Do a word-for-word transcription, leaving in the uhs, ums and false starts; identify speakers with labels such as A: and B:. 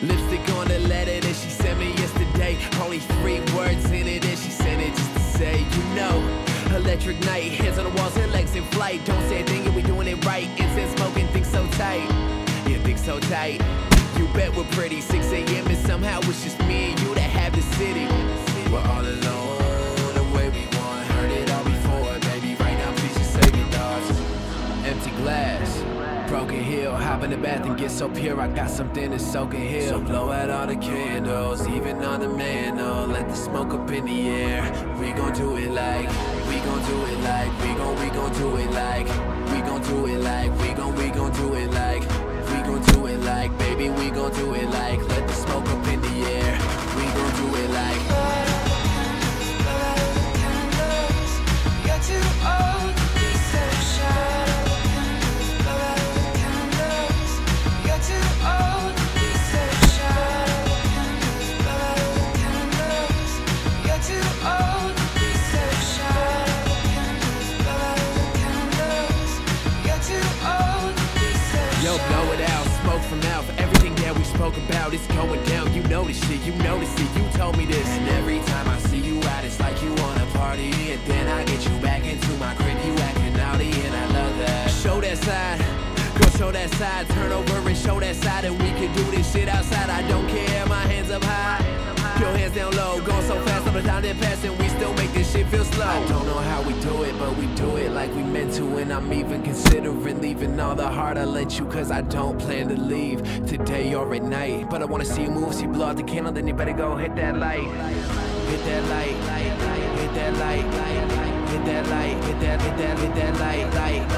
A: Lipstick on the letter that she sent me yesterday. Only three words in it and she sent it just to say, you know, electric night, hands on the walls and legs in flight. Don't say a thing and we doing it right. Incense smoking, think so tight. Yeah, think so tight. You bet we're pretty. six A M and somehow it's just me and you that have the city. We're all alone the way we want. Heard it all before, baby. Right now, please just save your thoughts. Empty glass, broken heel. Hop in the bath and get so pure. I got something to soak and heal. So blow out all the candles, even on the mantle. Let the smoke up in the air. We gon' do it like, we gon' do it like, we gon' we gon' do it like, we gon' do it like, we gon' we gon' do it like, we gon' do it like, baby, we gon' do it like. Let the smoke up in the air. We gon' do it like. You're too old to be so shy. You're too old to be so shy. You're too old to be so shy. You're too old to be so shy. Yo, blow it out, smoke from out. For everything that we spoke about, it's going down. You know this shit, you notice it, you told me this. And every time I see you out, it's like you wanna party. And then I get you back into my crib, you acting naughty, and I love that. Show that side, girl, show that side. Turn over and show that side, and we can do this shit outside. I don't care, my hands up high, your hands down low. Going so fast, up and down that pass, and we still make this shit feel slow. I don't know how we do it, but we do it like we meant to. And I'm even considering leaving all the heart I lent you, cause I don't plan to leave today or at night. But I wanna see you move, see you blow out the candle, then you better go hit that light. Hit that light, hit that light, hit that light, hit that, hit that, hit that light, light.